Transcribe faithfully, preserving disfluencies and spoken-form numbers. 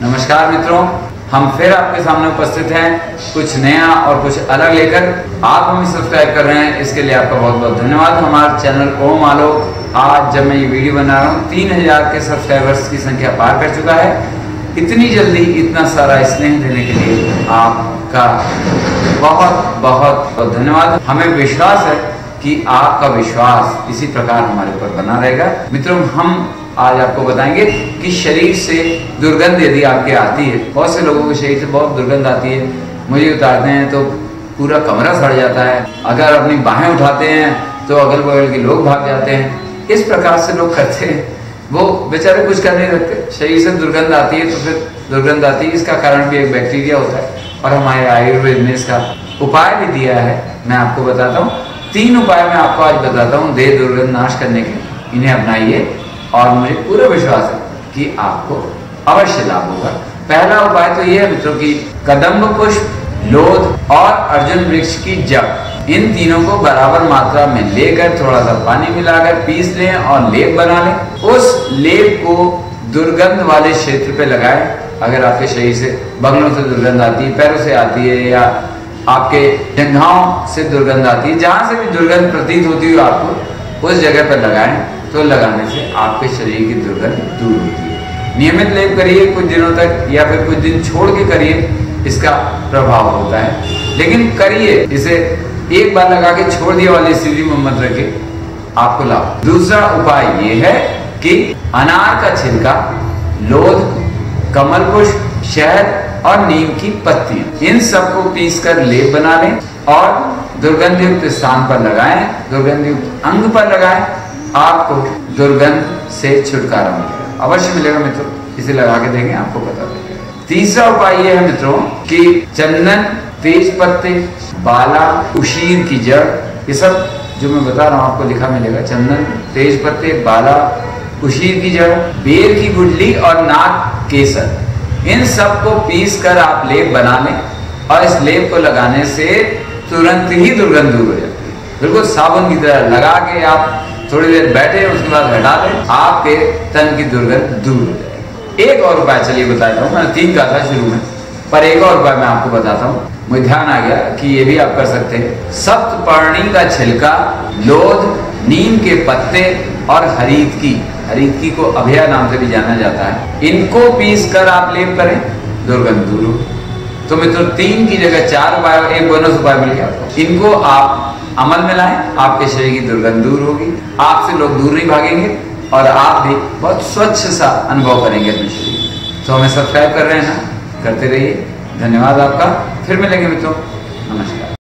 नमस्कार मित्रों, हम फिर आपके सामने उपस्थित हैं कुछ नया और कुछ अलग लेकर। आप हमें सब्सक्राइब कर रहे हैं, इसके लिए आपका बहुत बहुत धन्यवाद। हमारे चैनल ओम आलोक आज जब मैं ये वीडियो बना रहा हूँ तीन हजार के सब्सक्राइबर्स की संख्या पार कर चुका है। इतनी जल्दी इतना सारा स्नेह देने के लिए आपका बहुत बहुत धन्यवाद। हमें विश्वास है कि आपका विश्वास इसी प्रकार हमारे ऊपर बना रहेगा। मित्रों, हम आज आपको बताएंगे कि शरीर से दुर्गंध यदि आपके आती है, बहुत से लोगों के शरीर से बहुत दुर्गंध आती है, मुझे उतारते हैं तो पूरा कमरा सड़ जाता है, अगर अपनी बाहें उठाते हैं तो अगल बगल के लोग भाग जाते हैं। इस प्रकार से लोग करते हैं, वो बेचारे कुछ कर नहीं सकते। शरीर से दुर्गंध आती है तो फिर दुर्गंध आती है, इसका कारण भी एक बैक्टीरिया होता है और हमारे आयुर्वेद ने इसका उपाय भी दिया है। मैं आपको बताता हूँ, तीन उपाय मैं आपको आज बताता हूँ देह दुर्गंध नाश करने के। इन्हें अपनाइए और मुझे पूरा विश्वास है कि आपको अवश्य लाभ होगा। पहला उपाय तो यह है मित्रों की कदम्ब पुष्प, लोध और अर्जुन वृक्ष की जड़, इन तीनों को बराबर मात्रा में लेकर थोड़ा सा पानी मिलाकर पीस लें और लेप बना लें। उस लेप को दुर्गंध वाले क्षेत्र पे लगाएं। अगर आपके शरीर से बगलों से दुर्गंध आती है, पैरों से आती है या आपके जंघाओं से दुर्गंध आती है, जहां से भी दुर्गंध प्रतीत होती है आपको, उस जगह पर लगाएं। तो लगाने से आपके शरीर की दुर्गंध दूर होती है। नियमित लेप करिए कुछ दिनों तक या फिर कुछ दिन छोड़ के करिए, इसका प्रभाव होता है। लेकिन करिए इसे, एक बार लगा के छोड़ दिया वाली स्थिति में मत रखिए, आपको लाभ। दूसरा उपाय ये है कि अनार का छिलका, लोध, कमल पुष्प, शहद और नीम की पत्तियां, इन सबको पीसकर लेप बना लें और दुर्गंध युक्त स्थान पर लगाएं, दुर्गंध युक्त अंग पर लगाएं। आपको दुर्गंध से छुटकारा मिलेगा, अवश्य मिलेगा मित्रों। इसे लगा के देखें, आपको पता लगेगा। तीसरा उपाय यह है मित्रों कि चंदन, तेज पत्ते, बाला, उशीर की जड़, ये सब जो मैं बता रहा हूं आपको लिखा मिलेगा। चंदन, तेज पत्ते, बाला, उशीर की जड़, बेर की गुठली और नाग केसर, इन सब को पीस कर आप लेप बना लें और इस लेप को लगाने से तुरंत ही दुर्गंध दूर हो जाती है। बिल्कुल साबुन की तरह लगा के आप थोड़ी देर बैठे, उसके बाद हटा दें, आपके तन की दुर्गंध दूर हो जाएगी। एक और उपाय चलिए बताता हूँ। मैंने तीन कहा था शुरू में, पर एक और उपाय मैं आपको बताता हूँ। मुझे ध्यान आ गया कि ये भी आप कर सकते हैं। सप्तपर्णी का छिलका, लोध, नीम के पत्ते और हरीत की, हरीत की को अभया नाम से भी जाना जाता है, इनको पीस कर आप लेप करें, दुर्गंध दूर हो। तो मित्रों, तीन की जगह चार उपाय, एक बोनस उपाय मिल गया। इनको आप अमल में लाएं, आपके शरीर की दुर्गंध दूर होगी, आपसे लोग दूर नहीं भागेंगे और आप भी बहुत स्वच्छ सा अनुभव करेंगे अपने शरीर। तो हमें सब्सक्राइब कर रहे हैं ना, करते रहिए। धन्यवाद आपका। फिर मिलेंगे मित्रों, नमस्कार।